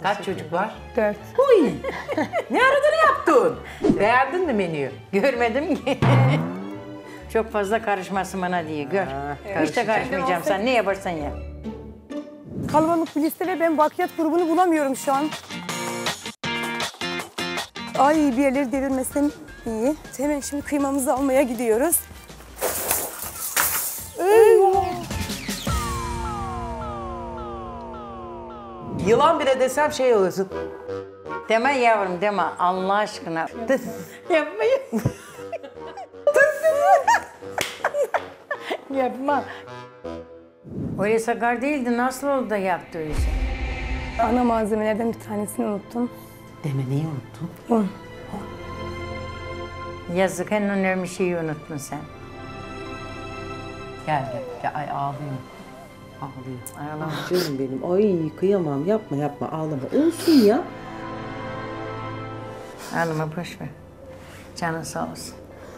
Kaç çocuk var? 4. Uy! Ne aradığını yaptın? Beğendin mi menüyü? Görmedim ki. Çok fazla karışmasın bana diye gör. Hiç de karışmayacağım, sen ne yaparsan ya. Kalabalık bir liste ve ben bakliyat grubunu bulamıyorum şu an. Ay, bir yerleri devirmesem iyi. Hemen şimdi kıymamızı almaya gidiyoruz. Yılan bile desem şey olursun. Deme yavrum deme Allah aşkına. Yapmayın. Yapma. Öyle sakar değildi, nasıl oldu da yaptı öyle şey? Ana malzemelerden bir tanesini unuttum. Deme neyi unuttun? Un. Yazık, en önemli şeyi unuttun sen. Gel gel. Gel. Ay ağlıyor. Ağlıyor. Ağlama. Canım benim. Ay kıyamam. Yapma yapma ağlama. Olsun ya. Ağlama, boş ver. Canın sağ olsun.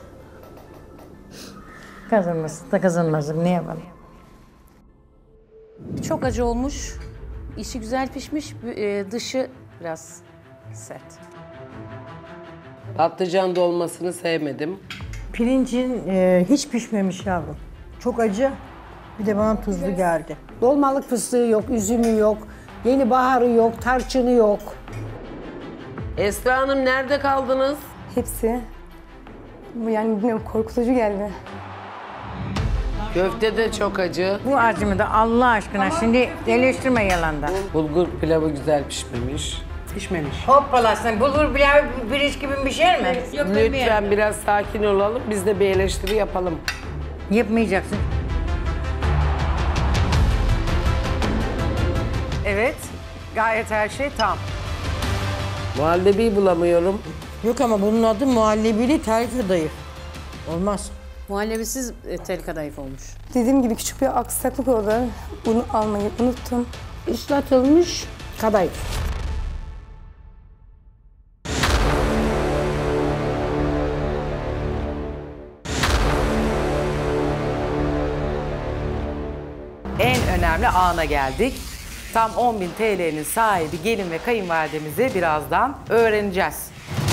Kazanmasın da kazanmasın, ne yapalım? Çok acı olmuş. İçi güzel pişmiş, dışı biraz sert. Patlıcan dolmasını sevmedim. Pirincin hiç pişmemiş yavrum. Çok acı. Bir de bana tuzlu geldi. Dolmalık fıstığı yok, üzümü yok, yeni baharı yok, tarçını yok. Esra Hanım nerede kaldınız? Hepsi. Bu yani bilmiyorum, korkutucu geldi. Köfte de çok acı. Bu acımı da Allah aşkına şimdi eleştirme yalandan. Bulgur pilavı güzel pişmemiş. Pişmemiş. Hoppala sen bulgur pilav pirinç gibi bir şey mi? Lütfen biraz sakin olalım. Biz de bir eleştiri yapalım. Yapmayacaksın. Evet. Gayet her şey tam. Muhallebiyi bulamıyorum. Yok ama bunun adı muhallebili tel kadayıf. Olmaz. Muhallebisiz tel kadayıf olmuş. Dediğim gibi küçük bir aksaklık oldu. Bunu almayı unuttum. Islatılmış kadayıf. En önemli ana geldik. Tam 10.000 TL'nin sahibi gelin ve kayınvalidemizi birazdan öğreneceğiz.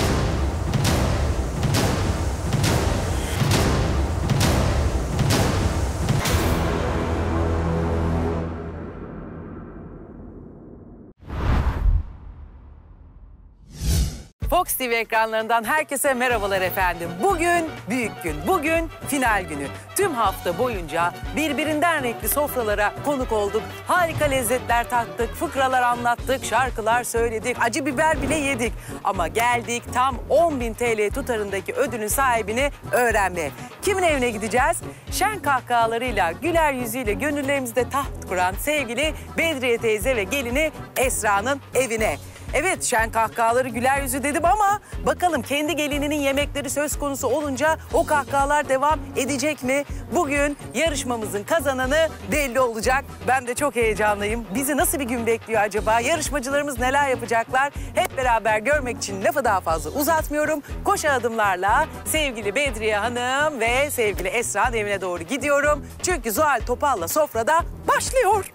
Fox TV ekranlarından herkese merhabalar efendim. Bugün büyük gün, bugün final günü. Tüm hafta boyunca birbirinden renkli sofralara konuk olduk. Harika lezzetler tattık, fıkralar anlattık, şarkılar söyledik, acı biber bile yedik. Ama geldik tam 10.000 TL tutarındaki ödülün sahibini öğrenmeye. Kimin evine gideceğiz? Şen kahkahalarıyla, güler yüzüyle gönüllerimizde taht kuran sevgili Bedriye teyze ve gelini Esra'nın evine. Evet, şen kahkahaları güler yüzü dedim ama bakalım kendi gelininin yemekleri söz konusu olunca o kahkahalar devam edecek mi? Bugün yarışmamızın kazananı belli olacak. Ben de çok heyecanlıyım. Bizi nasıl bir gün bekliyor acaba? Yarışmacılarımız neler yapacaklar? Hep beraber görmek için lafı daha fazla uzatmıyorum. Koşu adımlarla sevgili Bedriye Hanım ve sevgili Esra'nın evine doğru gidiyorum. Çünkü Zuhal Topal'la sofrada başlıyor.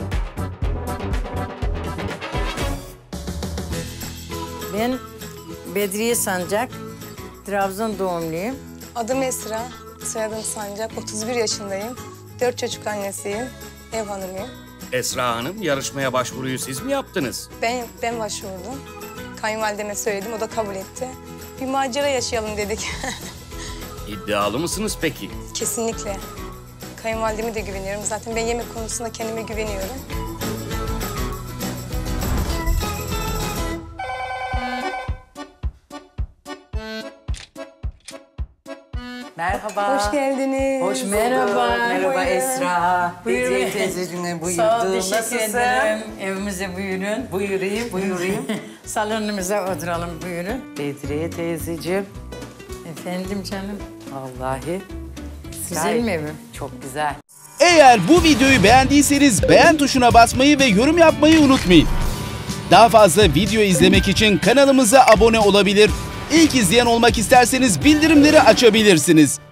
Ben Bedriye Sancak, Trabzon doğumluyum. Adım Esra, soyadım Sancak, 31 yaşındayım. 4 çocuk annesiyim, ev hanımıyım. Esra Hanım, yarışmaya başvuruyu siz mi yaptınız? Ben başvurdum. Kayınvalideme söyledim, o da kabul etti. Bir macera yaşayalım dedik. İddialı mısınız peki? Kesinlikle. Kayınvalideme de güveniyorum. Zaten ben yemek konusunda kendime güveniyorum. Merhaba. Hoş geldiniz. Hoş bulduk. Merhaba. Merhaba Buyurun. Esra. Buyurun. Bedriye teyzeciğine buyurdu. Sağ ol, teşekkür Nasılsın? ederim. Evimize buyurun. Buyurayım. Salonumuza oturalım buyurun. Bedriye teyzeciğim. Efendim canım. Vallahi. Güzel mi evim? Çok güzel. Eğer bu videoyu beğendiyseniz beğen tuşuna basmayı ve yorum yapmayı unutmayın. Daha fazla video izlemek için kanalımıza abone olabilir. İlk izleyen olmak isterseniz bildirimleri açabilirsiniz.